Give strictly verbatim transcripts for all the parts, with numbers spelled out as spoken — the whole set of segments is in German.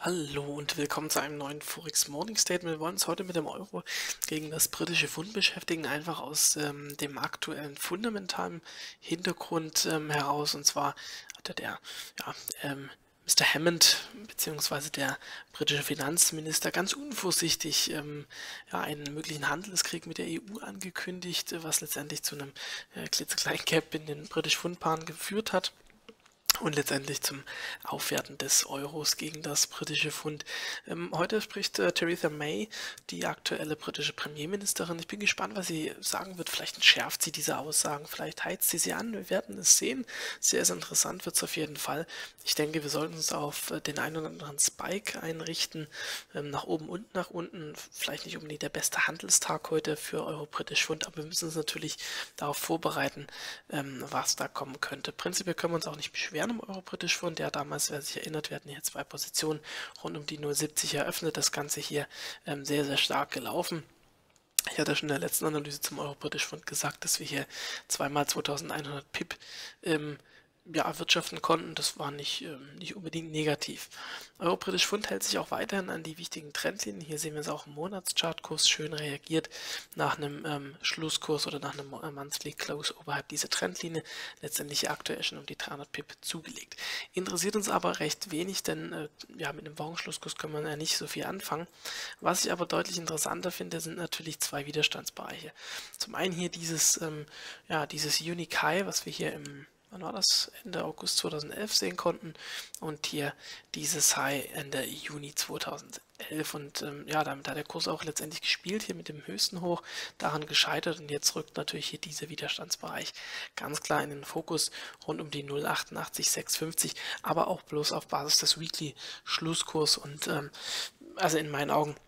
Hallo und willkommen zu einem neuen Forex Morning Statement. Wir wollen uns heute mit dem Euro gegen das britische Pfund beschäftigen, einfach aus ähm, dem aktuellen fundamentalen Hintergrund ähm, heraus. Und zwar hatte der ja, ähm, Mister Hammond bzw. der britische Finanzminister ganz unvorsichtig ähm, ja, einen möglichen Handelskrieg mit der E U angekündigt, was letztendlich zu einem äh, klitzekleinen Gap in den britisch-Pfund-Paaren geführt hat. Und letztendlich zum Aufwerten des Euros gegen das britische Pfund. Ähm, heute spricht äh, Theresa May, die aktuelle britische Premierministerin. Ich bin gespannt, was sie sagen wird. Vielleicht entschärft sie diese Aussagen, vielleicht heizt sie sie an. Wir werden es sehen. Sehr, sehr interessant wird es auf jeden Fall. Ich denke, wir sollten uns auf äh, den einen oder anderen Spike einrichten, ähm, nach oben und nach unten. Vielleicht nicht unbedingt der beste Handelstag heute für Euro-Britisch Pfund, aber wir müssen uns natürlich darauf vorbereiten, ähm, was da kommen könnte. Prinzipiell können wir uns auch nicht beschweren im Euro-Britisch Pfund. Ja, damals, wer sich erinnert, wir hatten hier zwei Positionen rund um die null Komma siebzig eröffnet. Das Ganze hier ähm, sehr, sehr stark gelaufen. Ich hatte schon in der letzten Analyse zum Euro-British Pfund gesagt, dass wir hier zweimal zweitausendeinhundert Pip ähm, ja, erwirtschaften konnten. Das war nicht, ähm, nicht unbedingt negativ. Euro-British Pfund hält sich auch weiterhin an die wichtigen Trendlinien. Hier sehen wir es auch im Monatschartkurs schön reagiert nach einem ähm, Schlusskurs oder nach einem äh, Monthly Close oberhalb dieser Trendlinie. Letztendlich aktuell schon um die dreihundert Pip zugelegt. Interessiert uns aber recht wenig, denn äh, ja, mit einem Wochenschlusskurs können wir ja nicht so viel anfangen. Was ich aber deutlich interessanter finde, sind natürlich zwei Widerstandsbereiche. Zum einen hier dieses, ähm, ja, dieses Unique High, was wir hier im wann war das? Ende August zweitausendelf sehen konnten und hier dieses High Ende Juni zweitausendelf und ähm, ja, damit hat der Kurs auch letztendlich gespielt, hier mit dem höchsten Hoch, daran gescheitert und jetzt rückt natürlich hier dieser Widerstandsbereich ganz klar in den Fokus rund um die null Komma achtundachtzig sechshundertfünfzig, aber auch bloß auf Basis des Weekly Schlusskurs und ähm, also in meinen Augen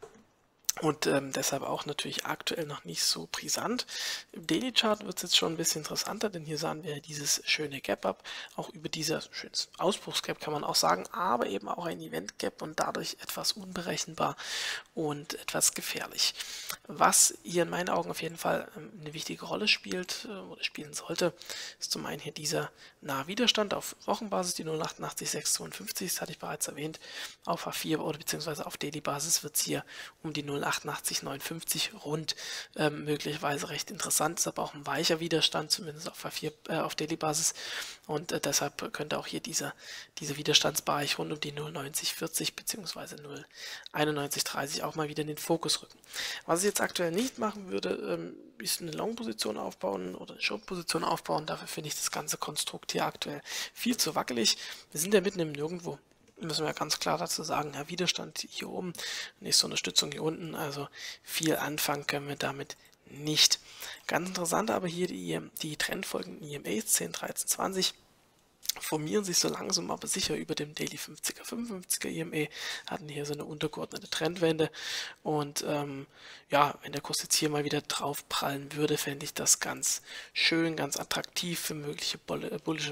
und ähm, deshalb auch natürlich aktuell noch nicht so brisant. Im Daily Chart wird es jetzt schon ein bisschen interessanter, denn hier sahen wir dieses schöne Gap-Up, auch über dieses schönes Ausbruchsgap kann man auch sagen, aber eben auch ein Event-Gap und dadurch etwas unberechenbar und etwas gefährlich. Was hier in meinen Augen auf jeden Fall ähm, eine wichtige Rolle spielt äh, oder spielen sollte, ist zum einen hier dieser nahe Widerstand auf Wochenbasis, die null Komma achtundachtzig sechshundertzweiundfünfzig, das hatte ich bereits erwähnt, auf H vier oder beziehungsweise auf Daily-Basis wird es hier um die null Komma achtundachtzig neunundfünfzig rund, ähm, möglicherweise recht interessant, ist aber auch ein weicher Widerstand, zumindest auf H vier, äh, auf Daily-Basis und äh, deshalb könnte auch hier dieser, dieser Widerstandsbereich rund um die null Komma neunzig vierzig beziehungsweise null Komma einundneunzig dreißig auch mal wieder in den Fokus rücken. Was ich jetzt aktuell nicht machen würde, ähm, ist eine Long-Position aufbauen oder eine Short-Position aufbauen, dafür finde ich das ganze Konstrukt hier aktuell viel zu wackelig. Wir sind ja mitten im Nirgendwo. Müssen wir ganz klar dazu sagen, ja, Widerstand hier oben, nächste Unterstützung hier unten, also viel anfangen können wir damit nicht. Ganz interessant aber hier die, die trendfolgenden E M As zehn, dreizehn, zwanzig formieren sich so langsam aber sicher über dem Daily fünfziger, fünfundfünfziger E M A, hatten hier so eine untergeordnete Trendwende und ähm, ja, wenn der Kurs jetzt hier mal wieder drauf prallen würde, fände ich das ganz schön, ganz attraktiv für mögliche bullische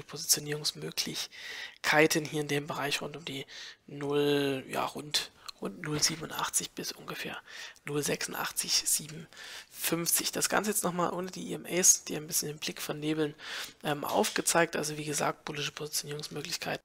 Positionierungsmöglichkeiten hier in dem Bereich rund um die null, ja, rund und null Komma siebenundachtzig bis ungefähr null Komma sechsundachtzig siebenundfünfzig. Das Ganze jetzt nochmal ohne die E M As, die ein bisschen den Blick vernebeln, ähm, aufgezeigt. Also wie gesagt, bullische Positionierungsmöglichkeiten.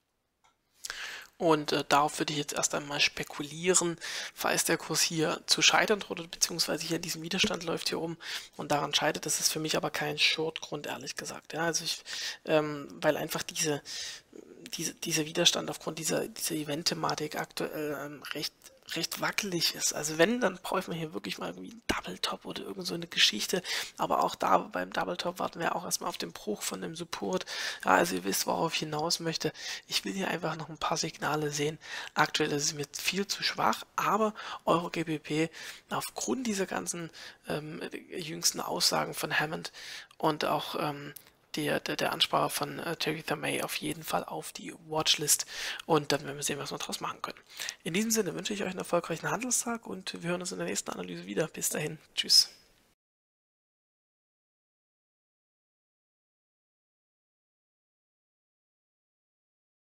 Und äh, darauf würde ich jetzt erst einmal spekulieren, falls der Kurs hier zu scheitern droht, beziehungsweise hier in diesem Widerstand läuft hier um und daran scheitert. Das ist für mich aber kein Short-Grund, ehrlich gesagt. Ja, also ich, ähm, weil einfach diese, diese, dieser Widerstand aufgrund dieser, dieser Event-Thematik aktuell ähm, recht recht wackelig ist. Also wenn, dann bräuchte man hier wirklich mal irgendwie einen Double Top oder irgend so eine Geschichte. Aber auch da beim Double Top warten wir auch erstmal auf den Bruch von dem Support. Ja, also ihr wisst, worauf ich hinaus möchte. Ich will hier einfach noch ein paar Signale sehen. Aktuell ist es mir viel zu schwach, aber Euro G B P aufgrund dieser ganzen ähm, jüngsten Aussagen von Hammond und auch ähm, der, der, der Ansprache von äh, Theresa May auf jeden Fall auf die Watchlist und dann werden wir sehen, was wir daraus machen können. In diesem Sinne wünsche ich euch einen erfolgreichen Handelstag und wir hören uns in der nächsten Analyse wieder. Bis dahin, tschüss.